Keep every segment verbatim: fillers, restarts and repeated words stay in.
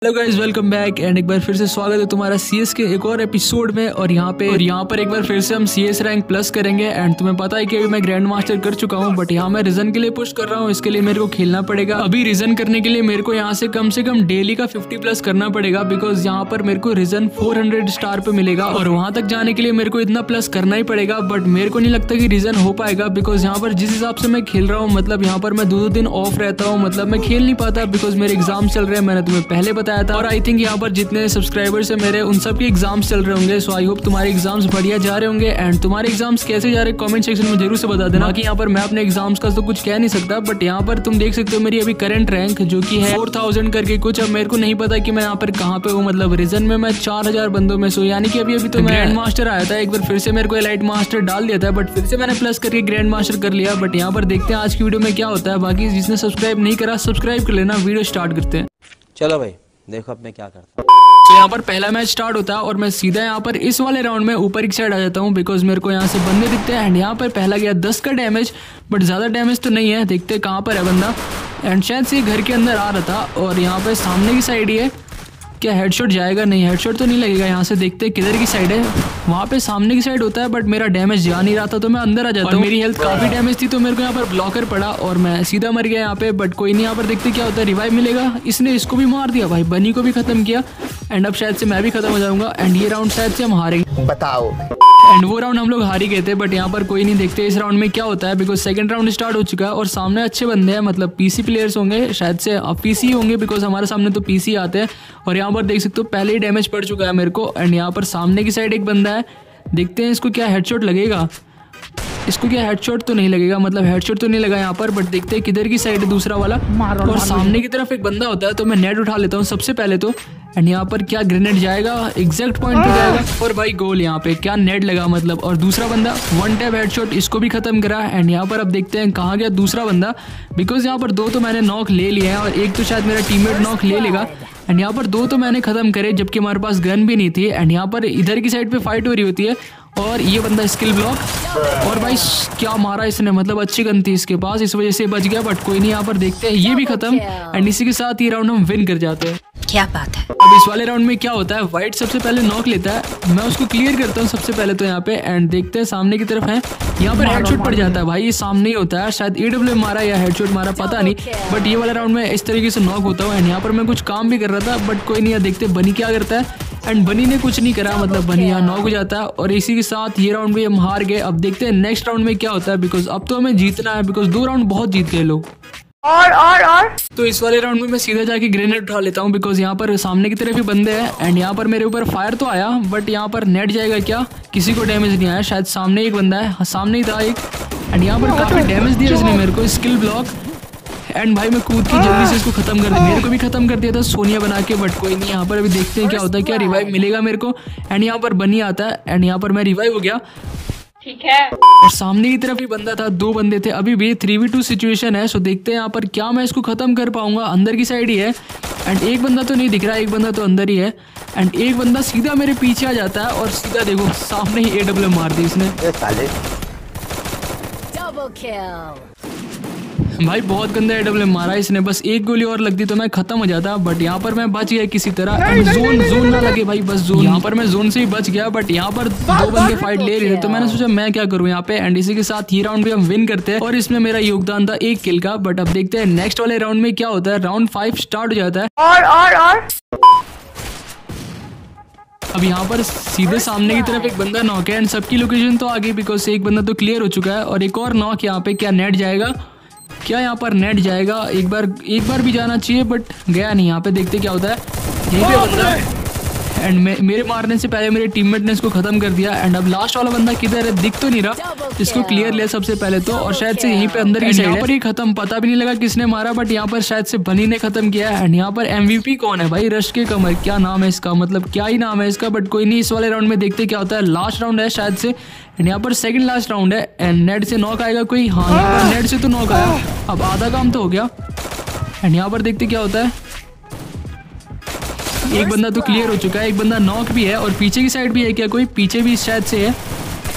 Hello guys, welcome back and एक बार फिर से स्वागत है तुम्हारा सीएस के एक और एपिसोड में। और यहाँ पे और यहाँ पर एक बार फिर से हम सीएस रैंक प्लस करेंगे। एंड तुम्हें पता है कि अभी मैं ग्रैंड मास्टर कर चुका हूँ, बट यहाँ मैं रीजन के लिए पुश कर रहा हूँ। इसके लिए मेरे को खेलना पड़ेगा। अभी रीजन करने के लिए मेरे को यहाँ से कम से कम डेली का फिफ्टी प्लस करना पड़ेगा, बिकॉज यहाँ पर मेरे को रीजन फोर हंड्रेड स्टार पे मिलेगा और वहां तक जाने के लिए मेरे को इतना प्लस करना ही पड़ेगा। बट मेरे को नहीं लगता कि रीजन हो पाएगा, बिकॉज यहाँ पर जिस हिसाब से मैं खेल रहा हूँ, मतलब यहाँ पर मैं दो दो दिन ऑफ रहता हूँ, मतलब मैं खेल नहीं पाता बिकॉज मेरे एग्जाम चल रहे हैं। मैंने तुम्हें पहले बताया था। और आई थिंक यहाँ पर जितने सब्सक्राइबर्स है मेरे, उन सब के एग्जाम्स चल रहे होंगे। सो आई होप तुम्हारे एग्जाम्स बढ़िया जा रहे होंगे। एंड तुम्हारे एग्जाम्स कैसे जा रहे हैं कमेंट सेक्शन में जरूर से बता देना। बाकी यहाँ पर मैं अपने एग्जाम्स का तो कुछ कह नहीं सकता, बट यहाँ पर तुम देख सकते हो मेरी अभी करंट रैंक जो कि है फोर थाउजेंड करके कुछ। अब मेरे को नहीं पता कि मैं यहाँ पर कहाँ पे हूँ, मतलब रीजन में मैं चार हजार बंदों में सो, यानी कि अभी अभी तो मैं ग्रैंड मास्टर आया था। एक बार फिर से मेरे को एलाइट मास्टर डाल दिया था, बट फिर से मैंने प्लस करके ग्रैंड मास्टर कर लिया। बट यहाँ पर देखते हैं आज की वीडियो में क्या होता है। बाकी जिसने सब्सक्राइब नहीं करा सब्सक्राइब कर लेना। वीडियो स्टार्ट करते हैं। चलो भाई देखो अब मैं क्या करता हूँ। तो यहाँ पर पहला मैच स्टार्ट होता है और मैं सीधा यहाँ पर इस वाले राउंड में ऊपर की साइड आ जाता हूँ, बिकॉज मेरे को यहाँ से बंदे दिखते हैं। एंड यहाँ पर पहला गया दस का डैमेज, बट ज़्यादा डैमेज तो नहीं है। देखते हैं कहाँ पर है बंदा। एंड शायद से घर के अंदर आ रहा था और यहाँ पर सामने की साइड ही है। क्या हेडशॉट जाएगा? नहीं, हेडशॉट तो नहीं लगेगा। यहाँ से देखते हैं किधर की साइड है। वहाँ पे सामने की साइड होता है, बट मेरा डैमेज जा नहीं रहा था तो मैं अंदर आ जाता हूँ। मेरी हेल्थ काफी डैमेज थी तो मेरे को यहाँ पर ब्लॉकर पड़ा और मैं सीधा मर गया यहाँ पे। बट कोई नहीं, यहाँ पर देखते क्या होता है। रिवाइव मिलेगा। इसने इसको भी मार दिया भाई, बनी को भी खत्म किया। एंड अब शायद से मैं भी खत्म हो जाऊंगा। एंड ये राउंड शायद से हम हारेंगे। बताओ। एंड वो राउंड हम लोग हार ही गए थे, बट यहाँ पर कोई नहीं, देखते इस राउंड में क्या होता है। बिकॉज सेकंड राउंड स्टार्ट हो चुका है और सामने अच्छे बंदे हैं, मतलब पीसी प्लेयर्स होंगे शायद से। अब पीसी होंगे बिकॉज हमारे सामने तो पीसी आते हैं। और यहाँ पर देख सकते हो पहले ही डैमेज पड़ चुका है मेरे को। एंड यहाँ पर सामने की साइड एक बंदा है, देखते हैं इसको क्या हेडशॉट लगेगा। इसको क्या हेडशॉट तो नहीं लगेगा, मतलब हेडशॉट तो नहीं लगा यहाँ पर। बट देखते हैं किधर की साइड है दूसरा वाला। और सामने की तरफ एक बंदा होता है तो मैं नेट उठा लेता हूँ सबसे पहले तो। एंड यहाँ पर क्या ग्रेनेड जाएगा, एग्जैक्ट पॉइंट पे जाएगा और भाई गोल। यहाँ पे क्या नेट लगा मतलब। और दूसरा बंदा वन टैप हेडशॉट, इसको भी खत्म करा। एंड यहाँ पर अब देखते हैं कहाँ गया दूसरा बंदा, बिकॉज यहाँ पर दो तो मैंने नॉक ले लिए हैं और एक तो शायद मेरा टीममेट नॉक ले लेगा। एंड यहाँ पर दो तो मैंने खत्म करे जबकि हमारे पास गन भी नहीं थी। एंड यहाँ पर इधर की साइड पे फाइट हो रही होती है और ये बंदा स्किल ब्लॉक। और भाई क्या मारा इसने, मतलब अच्छी गन थी इसके पास, इस वजह से बच गया। बट कोई नहीं, यहाँ पर देखते हैं ये भी खत्म। एंड इसी के साथ ये राउंड हम विन कर जाते हैं। क्या बात है। अब इस वाले राउंड में क्या होता है, व्हाइट सबसे पहले नॉक लेता है, मैं उसको क्लियर करता हूँ सबसे पहले तो यहाँ पे। एंड देखते हैं सामने की तरफ है, यहाँ पर हेडशॉट पड़ जाता है भाई। ये सामने ही होता है, शायद ईडब्ल्यू मारा या हेडशॉट मारा पता नहीं। बट ये वाला राउंड में इस तरीके से नॉक होता हूँ। एंड यहाँ पर मैं कुछ काम भी कर रहा था, बट कोई नहीं, देखते बनी क्या करता है। एंड बनी ने कुछ नहीं करा, मतलब बनी यहाँ नॉक हो जाता है। और इसी के साथ ये राउंड भी हम हार गए। अब देखते हैं नेक्स्ट राउंड में क्या होता है, बिकॉज अब तो हमें जीतना है, बिकॉज दो राउंड बहुत जीत गए लोग। और और और तो इस वाले राउंड में मैं सीधा जाके ग्रेनेड उठा लेता हूँ, बिकॉज यहाँ पर सामने की तरफ ही बंदे हैं। एंड यहाँ पर मेरे ऊपर फायर तो आया, बट यहाँ पर नेट जाएगा क्या, किसी को डैमेज नहीं आया। शायद सामने एक बंदा है, सामने ही था एक। एंड यहाँ पर काफी डैमेज दिया इसने मेरे को, स्किल ब्लॉक। एंड भाई मैं कूद के जल्दी से इसको खत्म कर दिया, मेरे को भी खत्म कर दिया था सोनिया बना के। बट कोई नहीं, यहाँ पर अभी देखते हैं क्या होता है, क्या रिवाइव मिलेगा मेरे को। एंड यहाँ पर बनी आता है एंड यहाँ पर मैं रिवाइव हो गया, ठीक है। और सामने की तरफ ही बंदा था, दो बंदे थे। अभी भी थ्री वी टू सिचुएशन है। सो देखते हैं यहाँ पर क्या मैं इसको खत्म कर पाऊंगा। अंदर की साइड ही है। एंड एक बंदा तो नहीं दिख रहा, एक बंदा तो अंदर ही है। एंड एक बंदा सीधा मेरे पीछे आ जाता है और सीधा देखो सामने ही एडब्ल्यू मार दी इसने। भाई बहुत गंदा एडब्ल्यू मारा इसने, बस एक गोली और लगती तो मैं खत्म हो जाता। बट यहाँ पर मैं बच गया किसी तरह। एंड जोन जोन ना लगे भाई, बस जोन। यहाँ पर मैं जोन से ही बच गया। बट यहाँ पर दो बंदे फाइट ले रहे थे तो मैंने सोचा मैं क्या करूँ यहाँ पे। एंड इसी के साथ ये राउंड भी हम विन करते हैं और इसमें मेरा योगदान था एक किल का। बट अब देखते हैं नेक्स्ट वाले राउंड में क्या होता है। राउंड फाइव स्टार्ट हो जाता है और और और अब यहाँ पर सीधे सामने की तरफ एक बंदा नॉक है। एंड सबकी लोकेशन तो आ गई, बिकॉज एक बंदा तो क्लियर हो चुका है और एक और नॉक यहाँ पे। क्या नेट जाएगा, क्या यहाँ पर नेट जाएगा? एक बार एक बार भी जाना चाहिए बट गया नहीं। यहाँ पे देखते क्या होता है, यहीं पे बंदा है। एंड मे, मेरे मारने से पहले मेरे टीममेट ने इसको खत्म कर दिया। एंड अब लास्ट वाला बंदा किधर है, दिख तो नहीं रहा। इसको क्लियर लिया सबसे पहले तो, और शायद से यहीं पे अंदर की साइड पर ही खत्म, पता भी नहीं लगा किसने मारा। बट यहाँ पर शायद से बनी ने खत्म किया है। एंड यहाँ पर एमवीपी कौन है भाई, रश के कमर, क्या नाम है इसका, मतलब क्या ही नाम है इसका। बट कोई नहीं, इस वाले राउंड में देखते क्या होता है। लास्ट राउंड है शायद से। एंड यहाँ पर सेकंड लास्ट राउंड है। एंड नेट से नॉक आएगा कोई, हाँ यहाँ पर नेट से तो नॉक आया। अब आधा काम तो हो गया। एंड यहाँ पर देखते क्या होता है। एक बंदा तो क्लियर हो चुका है, एक बंदा नॉक भी है और पीछे की साइड भी है क्या कोई, पीछे भी शायद से है।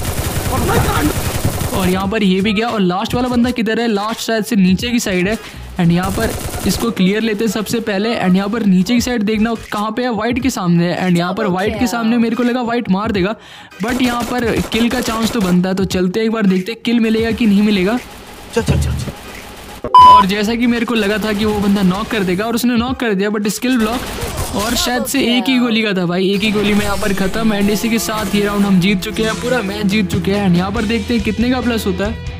और यहाँ पर ये भी गया। और लास्ट वाला बंदा किधर है, लास्ट शायद से नीचे की साइड है। एंड यहाँ पर इसको क्लियर लेते हैं सबसे पहले। एंड यहाँ पर नीचे की साइड देखना कहाँ पे है, वाइट के सामने है। एंड यहाँ पर वाइट के सामने मेरे को लगा वाइट मार देगा, बट यहाँ पर किल का चांस तो बनता है। तो चलते एक बार देखते किल मिलेगा कि नहीं मिलेगा। चल चल चल चल। और जैसा कि मेरे को लगा था कि वो बंदा नॉक कर देगा और उसने नॉक कर दिया, बट स्किल ब्लॉक और शायद से एक ही गोली का था भाई, एक ही गोली में यहाँ पर खत्म। एंड इसी के साथ ये राउंड हम जीत चुके हैं, पूरा मैच जीत चुके हैं। एंड यहाँ पर देखते हैं कितने का प्लस होता है।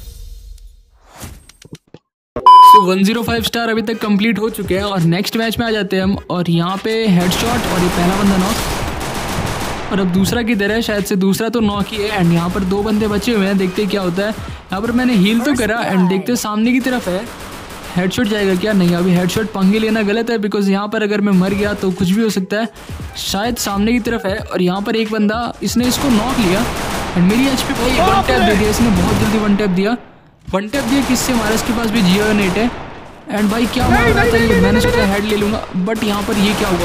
So one zero five star अभी तक कंप्लीट हो चुके हैं और नेक्स्ट मैच में आ जाते हैं हम। और यहाँ पे हेडशॉट और ये पहला बंदा नॉक, और अब दूसरा किधर है, शायद से दूसरा तो नॉक ही है। एंड यहाँ पर दो बंदे बचे हुए हैं, देखते क्या होता है। यहाँ पर मैंने हील तो करा एंड देखते सामने की तरफ है, हेडशॉट जाएगा क्या? नहीं, अभी हेडशॉट पंगे लेना गलत है, बिकॉज यहाँ पर अगर मैं मर गया तो कुछ भी हो सकता है। शायद सामने की तरफ है और यहाँ पर एक बंदा, इसने इसको नॉक लिया एंड मेरी एचपी भाई वन टैप दे दिया इसने, बहुत जल्दी वन टैप दिया। वन टैप दिया किससे मारा, इसके पास भी जियो नेट है। एंड भाई क्या मार रहा था ये, मैंने सोचा हेड ले लूँगा, बट यहाँ पर ये क्या हुआ,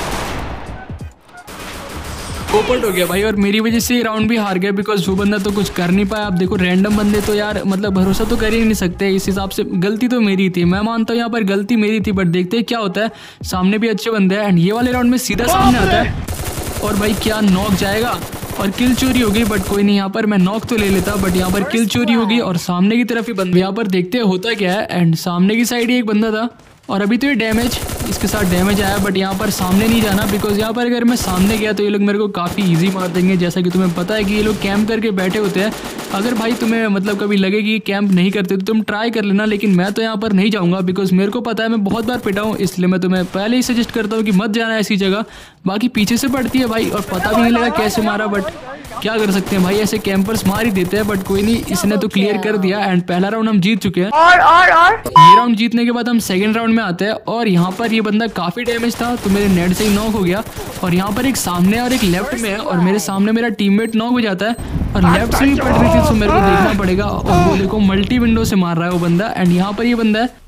पोपट हो गया भाई। और मेरी वजह से ये राउंड भी हार गया, बिकॉज वो बंदा तो कुछ कर नहीं पाया। अब देखो रैंडम बंदे तो यार मतलब भरोसा तो कर ही नहीं सकते, इस हिसाब से गलती तो मेरी थी, मैं मानता हूँ यहाँ पर गलती मेरी थी। बट देखते हैं क्या होता है, सामने भी अच्छे बंदे हैं। एंड ये वाले राउंड में सीधा सामने आता है और भाई क्या नॉक जाएगा और किल चोरी हो गई, बट कोई नहीं, यहाँ पर मैं नॉक तो ले लेता, बट यहाँ पर किल चोरी हो गई और सामने की तरफ ही बंदा। यहाँ पर देखते हैं होता क्या है। एंड सामने की साइड ही एक बंदा था और अभी तो ये डैमेज, इसके साथ डैमेज आया, बट यहाँ पर सामने नहीं जाना, बिकॉज यहाँ पर अगर मैं सामने गया तो ये लोग मेरे को काफ़ी इजी मार देंगे। जैसा कि तुम्हें पता है कि ये लोग कैंप करके बैठे होते हैं। अगर भाई तुम्हें मतलब कभी लगे कि कैंप नहीं करते तो तुम ट्राई कर लेना, लेकिन मैं तो यहाँ पर नहीं जाऊँगा, बिकॉज मेरे को पता है मैं बहुत बार पिटा हूँ, इसलिए मैं तुम्हें पहले ही सजेस्ट करता हूँ कि मत जाना ऐसी जगह। बाकी पीछे से पड़ती है भाई और पता भी नहीं लगा कैसे मारा, बट क्या कर सकते हैं भाई, ऐसे कैंपर्स मार ही देते हैं। बट कोई नहीं, इसने तो क्लियर कर दिया एंड पहला राउंड हम जीत चुके हैं। और और और ये राउंड जीतने के बाद हम सेकंड राउंड में आते हैं और यहाँ पर ये बंदा काफी डैमेज था तो मेरे नेट से ही नॉक हो गया। और यहाँ पर एक सामने और एक लेफ्ट में है और मेरे सामने मेरा टीममेट नॉक हो जाता है और लेफ्ट से भी पड़ रही थी, तो मेरे को देखना पड़ेगा। और वो देखो मल्टी विंडो से मार रहा है वो बंदा। एंड यहाँ पर ये बंदा है,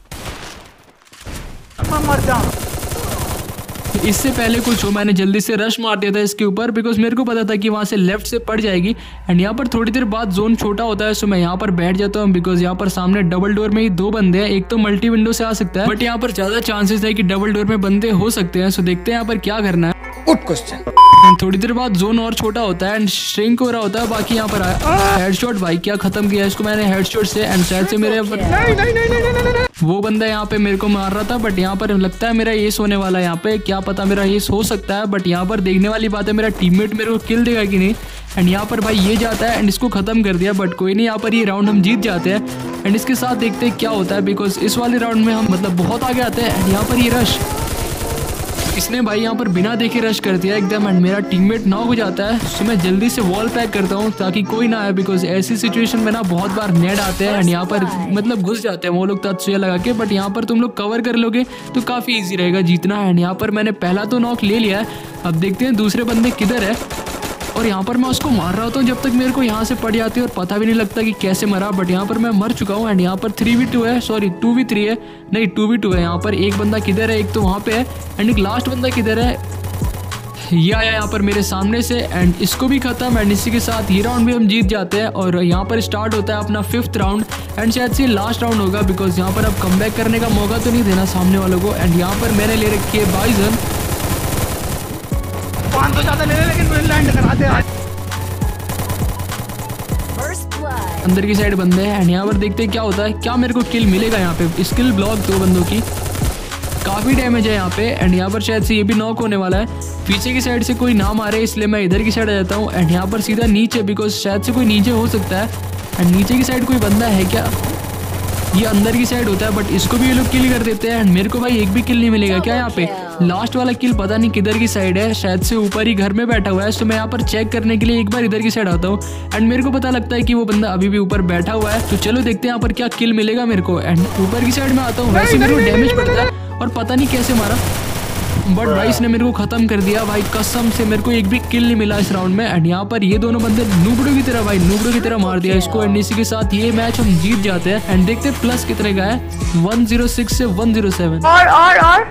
इससे पहले कुछ हो मैंने जल्दी से रश मार दिया था इसके ऊपर, बिकॉज मेरे को पता था कि वहाँ से लेफ्ट से पड़ जाएगी। एंड यहाँ पर थोड़ी देर बाद जोन छोटा होता है, सो मैं यहाँ पर बैठ जाता हूँ, बिकॉज यहाँ पर सामने डबल डोर में ही दो बंदे हैं, एक तो मल्टी विंडो से आ सकता है, बट यहाँ पर ज्यादा चांसेस है कि डबल डोर में बंदे हो सकते हैं। सो देखते हैं यहाँ पर क्या करना है। Good question. थोड़ी देर बाद जोन और छोटा होता है एंड श्रिंक हो रहा होता है। बाकी यहाँ पर आया हेडशॉट, भाई क्या खत्म किया इसको मैंने हेडशॉट से। एंड शायद से मेरे वो बंदा यहाँ पे मेरे को मार रहा था, बट यहाँ पर लगता है मेरा एस होने वाला है। यहाँ पे क्या पता मेरा एस हो सकता है, बट यहाँ पर देखने वाली बात है मेरा टीममेट मेरे को किल देगा कि नहीं। एंड यहाँ पर भाई ये जाता है एंड इसको खत्म कर दिया, बट कोई नहीं, यहाँ पर ये राउंड हम जीत जाते हैं। एंड इसके साथ देखते हैं क्या होता है, बिकॉज इस वाले राउंड में हम मतलब बहुत आगे आते हैं। एंड यहाँ पर ये रश, इसने भाई यहाँ पर बिना देखे रश कर दिया एकदम एंड मेरा टीममेट नॉक हो जाता है। तो मैं जल्दी से वॉल पैक करता हूँ ताकि कोई ना आए, बिकॉज ऐसी सिचुएशन में ना बहुत बार नेड आते हैं एंड यहाँ पर मतलब घुस जाते हैं वो लोग तत्सुया लगा के। बट यहाँ पर तुम लोग कवर कर लोगे तो काफ़ी ईजी रहेगा जीतना। एंड यहाँ पर मैंने पहला तो नॉक ले लिया है, अब देखते हैं दूसरे बंदे किधर है। और यहाँ पर मैं उसको मार रहा होता हूँ जब तक मेरे को यहाँ से पड़ जाती है और पता भी नहीं लगता कि कैसे मरा। बट यहाँ पर मैं मर चुका हूँ एंड यहाँ पर थ्री वी टू है, सॉरी टू वी थ्री है, नहीं टू वी टू है। यहाँ पर एक बंदा किधर है, एक तो वहाँ पे है एंड एक लास्ट बंदा किधर है, ये आया यहाँ पर मेरे सामने से एंड इसको भी खत्म। एंड इसी के साथ ये राउंड भी हम जीत जाते हैं और यहाँ पर स्टार्ट होता है अपना फिफ्थ राउंड एंड शायद से लास्ट राउंड होगा, बिकॉज यहाँ पर अब कमबैक करने का मौका तो नहीं देना सामने वालों को। एंड यहाँ पर मैंने ले रखी है बाइजन, पाँच सौ ज्यादा ले ले लेकिन लैंड करा दे आज। अंदर की साइड बंदे हैं एंड यहाँ पर देखते हैं क्या होता है, क्या मेरे को किल मिलेगा। यहाँ पे स्किल ब्लॉक दो बंदों की, काफ़ी डैमेज है यहाँ पे। एंड यहाँ पर शायद से ये भी नॉक होने वाला है, पीछे की साइड से कोई ना मारे इसलिए मैं इधर की साइड आ जाता हूँ। एंड यहाँ पर सीधा नीचे, बिकॉज शायद से कोई नीचे हो सकता है। एंड नीचे की साइड कोई बंदा है क्या, ये अंदर की साइड होता है, बट इसको भी ये लोग किल कर देते हैं। एंड मेरे को भाई एक भी किल नहीं मिलेगा क्या यहाँ पे। लास्ट वाला किल पता नहीं किधर की साइड है, शायद से ऊपर ही घर में बैठा हुआ है। तो मैं यहाँ पर चेक करने के लिए एक बार इधर की साइड आता हूँ एंड मेरे को पता लगता है कि वो बंदा अभी भी ऊपर बैठा हुआ है। तो चलो देखते हैं यहाँ पर क्या किल मिलेगा मेरे को। एंड ऊपर की साइड में आता हूँ, वैसे मेरे को डैमेज पड़ता है और पता नहीं कैसे मारा, बट भाई इसने मेरे को खत्म कर दिया भाई, कसम से मेरे को एक भी किल नहीं मिला इस राउंड में। एंड यहाँ पर ये दोनों बंदे नूबड़ों की तरह भाई नूबड़ों की तरह मार दिया इसको। एंड इसी के साथ ये मैच हम जीत जाते हैं। एंड देखते हैं प्लस कितने का है, वन ज़ीरो सिक्स से वन ज़ीरो सेवन। और और और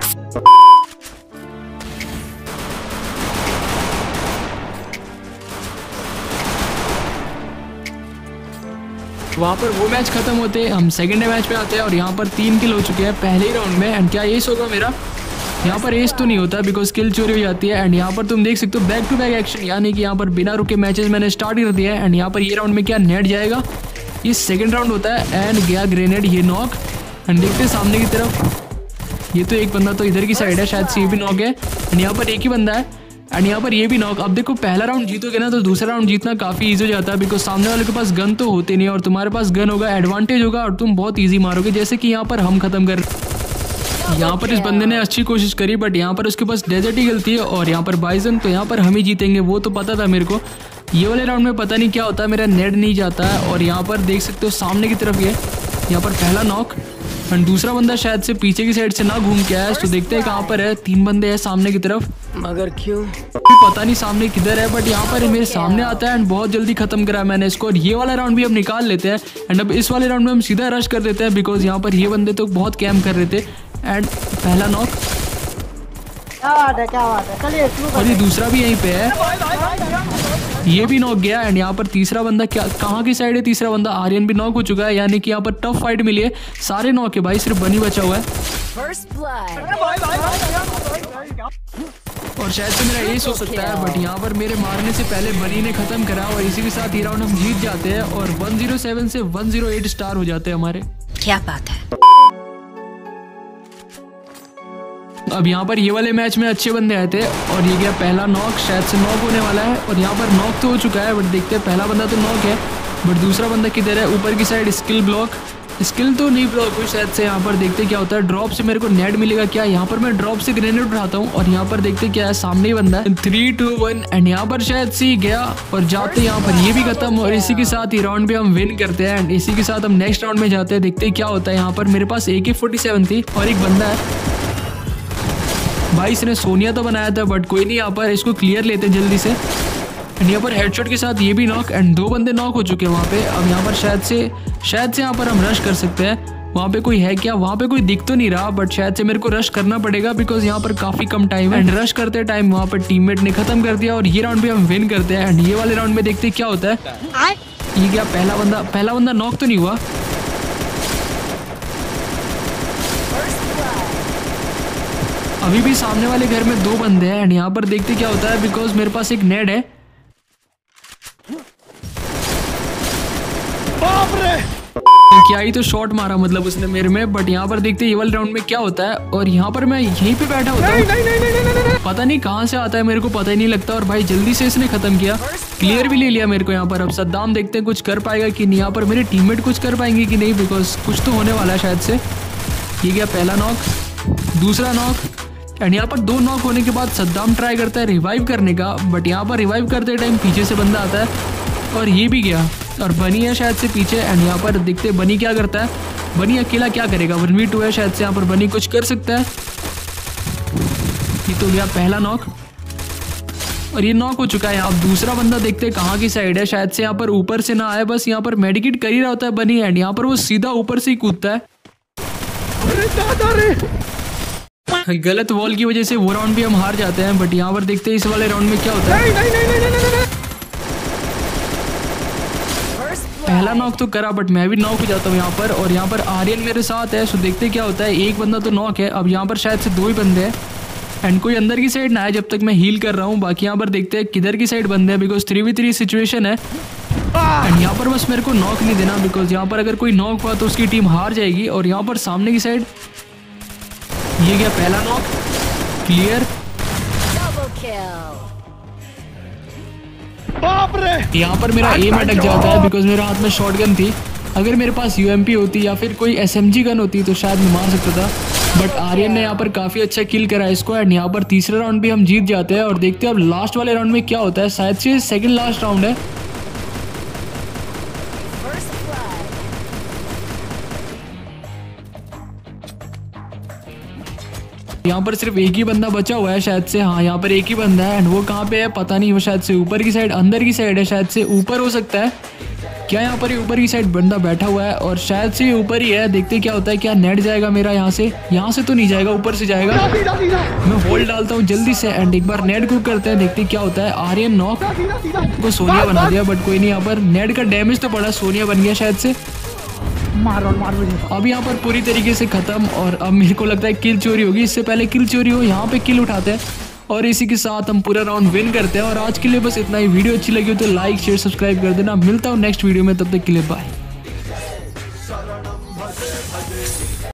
वहाँ पर वो मैच खत्म होते हम सेकंड मैच पे आते हैं और यहाँ पर तीन किल हो चुके हैं पहले ही राउंड में। एंड क्या एस होगा मेरा? यहाँ पर एस तो नहीं होता बिकॉज किल चोरी हो जाती है। एंड यहाँ पर तुम देख सकते हो बैक टू बैक एक्शन, यानी कि यहाँ पर बिना रुके मैचेस मैंने स्टार्ट कर दिया है। एंड यहाँ पर ये राउंड में क्या नेट जाएगा, ये सेकंड राउंड होता है। एंड गया ग्रेनेड, ये नॉक। एंड देखते हैं सामने की तरफ, ये तो एक बंदा तो इधर की साइड है, शायद से ये भी नॉक है। एंड यहाँ पर एक ही बंदा है एंड यहाँ पर ये भी नॉक। अब देखो पहला राउंड जीतोगे ना तो दूसरा राउंड जीतना काफ़ी ईजी हो जाता है बिकॉज सामने वाले के पास गन तो होते नहीं और तुम्हारे पास गन होगा, एडवांटेज होगा और तुम बहुत ईजी मारोगे। जैसे कि यहाँ पर हम खत्म कर, यहाँ पर इस बंदे ने अच्छी कोशिश करी बट यहाँ पर उसके पास डेजर्ट ईगल थी और यहाँ पर बाइजन, तो यहाँ पर हम ही जीतेंगे वो तो पता था मेरे को। ये वाले राउंड में पता नहीं क्या होता है, मेरा नेट नहीं जाता है। और यहाँ पर देख सकते हो सामने की तरफ ये यहाँ पर पहला नॉक एंड दूसरा बंदा शायद से पीछे की साइड से ना घूम के आया, तो देखते हैं कहाँ पर है। तीन बंदे हैं सामने की तरफ, मगर क्यों पता नहीं सामने किधर है बट यहाँ पर मेरे सामने आता है एंड बहुत जल्दी खत्म करा मैंने इसको। और ये वाला राउंड भी हम निकाल लेते हैं एंड अब इस वाले राउंड में हम सीधा रश कर देते हैं बिकॉज यहाँ पर ये बंदे तो बहुत कैम्प कर रहे थे। एंड पहला नॉक, क्या बात है, क्या बात है, चलिए शुरू और ये दूसरा भी यहीं पे है, ये भी नॉक गया। एंड यहाँ पर तीसरा बंदा क्या कहाँ की साइड है, तीसरा बंदा आर्यन भी नॉक हो चुका है, यानी कि यहाँ पर टफ फाइट मिली है। सारे नॉक है भाई, सिर्फ बनी बचा हुआ है और शायद से मेरा एस हो सकता है बट यहाँ पर मेरे मारने से पहले बनी ने खत्म करा और इसी के साथ ये राउंड हम जीत जाते हैं और वन ज़ीरो सेवन से वन ज़ीरो एट स्टार हो जाते हैं हमारे। क्या बात है। अब यहाँ पर ये वाले मैच में अच्छे बंदे आए थे और ये गया पहला नॉक, शायद से नॉक होने वाला है और यहाँ पर नॉक तो हो चुका है बट देखते हैं पहला बंदा तो नॉक है बट दूसरा बंदा किधर है, ऊपर की साइड स्किल ब्लॉक, स्किल तो नहीं ब्लॉक हुई शायद से। यहाँ पर देखते क्या होता है, ड्रॉप से मेरे को नेट मिलेगा क्या। यहाँ पर मैं ड्रॉप से ग्रेनेड उठाता हूँ और यहाँ पर देखते क्या है, सामने ही बंदा है। थ्री टू वन एंड यहाँ पर शायद से गया और जाते यहाँ पर ये भी खत्म और इसी के साथ ही राउंड भी हम विन करते हैं। एंड इसी के साथ हम नेक्स्ट राउंड में जाते हैं, देखते क्या होता है। यहाँ पर मेरे पास ए के फोर्टी सेवन थी और एक बंदा है भाई, इसने सोनिया तो बनाया था बट कोई नहीं, यहाँ पर इसको क्लियर लेते हैं जल्दी से। एंड यहाँ पर हेडशॉट के साथ ये भी नॉक एंड दो बंदे नॉक हो चुके हैं वहाँ पे। अब यहाँ पर शायद से शायद से यहाँ पर हम रश कर सकते हैं। वहाँ पे कोई है क्या, वहाँ पे कोई दिख तो नहीं रहा बट शायद से मेरे को रश करना पड़ेगा बिकॉज यहाँ पर काफ़ी कम टाइम है। एंड रश करते टाइम वहाँ पर टीममेट ने खत्म कर दिया और ये राउंड भी हम विन करते हैं। एंड ये वाले राउंड में देखते क्या होता है। ये क्या पहला बंदा पहला बंदा नॉक तो नहीं हुआ, अभी भी सामने वाले घर में दो बंदे हैं। एंड यहाँ पर देखते क्या होता है बिकॉज मेरे पास एक नेट है। बाप रे, क्या ही तो शॉट मारा मतलब उसने मेरे में। बट यहाँ पर देखते ये वाले राउंड में क्या होता है और यहाँ पर मैं यहीं पे बैठा होता हूँ, पता नहीं कहाँ से आता है, मेरे को पता ही नहीं लगता। और भाई जल्दी से इसने खत्म किया, क्लियर भी ले लिया मेरे को यहाँ पर। अब सद्दाम देखते हैं कुछ कर पाएगा कि नहीं, यहाँ पर मेरे टीममेट कुछ कर पाएंगे कि नहीं बिकॉज कुछ तो होने वाला है शायद से। ये गया पहला नॉक, दूसरा नॉक एंड यहाँ पर दो नॉक होने के बाद सद्दाम ट्राई करता है रिवाइव करने का बट यहाँ पर रिवाइव करते टाइम पीछे से बंदा आता है और ये भी गया और बनी है शायद से पीछे। एंड यहाँ पर देखते बनी क्या करता है, बनी अकेला क्या करेगा, वन वी टू है शायद से, यहाँ पर बनी कुछ कर सकता है। ये तो गया पहला नॉक और ये नॉक हो चुका है। अब दूसरा बंदा देखते हैं कहाँ की साइड है, शायद से यहाँ पर ऊपर से ना आए, बस यहाँ पर मेडिकेट कर ही रहा होता है बनी। एंड यहाँ पर वो सीधा ऊपर से ही कूदता है, गलत वॉल की वजह से वो राउंड भी हम हार जाते हैं। बट यहाँ पर देखते हैं इस वाले राउंड में क्या होता है। नहीं, नहीं, नहीं, नहीं, नहीं। पहला नॉक तो करा बट मैं भी नॉक हो जाता हूँ यहाँ पर और यहाँ पर आर्यन मेरे साथ है, सो देखते क्या होता है। एक बंदा तो नॉक है, अब यहाँ पर शायद से दो ही बंदे हैं एंड कोई अंदर की साइड ना आए जब तक मैं हील कर रहा हूँ। बाकी यहाँ पर देखते हैं किधर की साइड बंदे हैं because three v three situation है। एंड यहाँ पर बस मेरे को नॉक नहीं देना बिकॉज यहाँ पर अगर कोई नॉक हुआ तो उसकी टीम हार जाएगी। और यहाँ पर सामने की साइड ये गया पहला नॉक, क्लियर। बाप रे, यहाँ पर मेरा एम अटक जाता है बिकॉज मेरे हाथ में शॉटगन थी। अगर मेरे पास यूएमपी होती या फिर कोई एसएमजी गन होती तो शायद मैं मार सकता था बट आर्यन ने यहाँ पर काफ़ी अच्छा किल करा इसको। एंड यहाँ पर तीसरा राउंड भी हम जीत जाते हैं और देखते हैं अब लास्ट वाले राउंड में क्या होता है। शायद से सेकंड लास्ट राउंड है। यहाँ पर सिर्फ एक ही बंदा बचा हुआ है शायद से, हाँ यहाँ पर एक ही बंदा है एंड वो कहाँ पे है पता नहीं, वो शायद से ऊपर की साइड, अंदर की साइड है शायद से, ऊपर हो सकता है। क्या यहाँ पर ऊपर की साइड बंदा बैठा हुआ है और शायद से ऊपर ही है। देखते क्या होता है, क्या नेट जाएगा मेरा यहाँ से? यहाँ से तो नहीं जाएगा, ऊपर से जाएगा। मैं होल्ड डालता हूँ जल्दी से एंड एक बार नेट कुक करते हैं। देखते क्या होता है। आर्यन नॉक को सोनिया बना दिया, बट कोई नहीं, यहाँ पर नेट का डैमेज तो पड़ा, सोनिया बन गया शायद से। मारो मारो अब यहाँ पर पूरी तरीके से खत्म और अब मेरे को लगता है किल चोरी होगी। इससे पहले किल चोरी हो, यहाँ पे किल उठाते हैं और इसी के साथ हम पूरा राउंड विन करते हैं। और आज के लिए बस इतना ही। वीडियो अच्छी लगी हो तो लाइक शेयर सब्सक्राइब कर देना। मिलता हूँ नेक्स्ट वीडियो में, तब तक के लिए बाय।